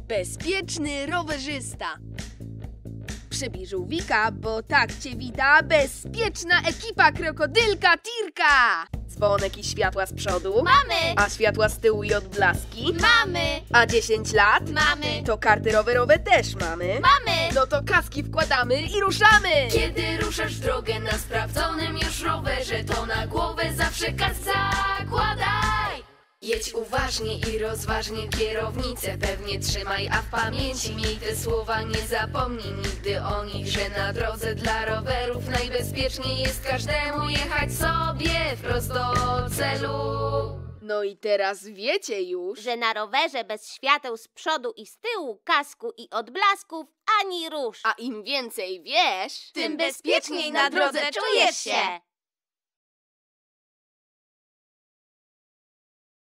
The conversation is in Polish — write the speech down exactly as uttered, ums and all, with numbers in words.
Bezpieczny rowerzysta. Przybij żółwika, bo tak cię wita bezpieczna ekipa krokodylka Tirka. Dzwonek i światła z przodu. Mamy! A światła z tyłu i odblaski. Mamy! A dziesięć lat? Mamy! To karty rowerowe też mamy. Mamy! No to kaski wkładamy i ruszamy! Kiedy ruszasz w drogę na sprawdzonym już rowerze, to na głowę zawsze kask zakładaj. Jedź uważnie i rozważnie, kierownicę pewnie trzymaj, a w pamięci miej te słowa, nie zapomnij nigdy o nich, że na drodze dla rowerów najbezpieczniej jest każdemu jechać sobie wprost do celu. No i teraz wiecie już, Że na rowerze bez świateł z przodu i z tyłu, kasku i odblasków ani rusz. a im więcej wiesz, Tym bezpieczniej na drodze czujesz się.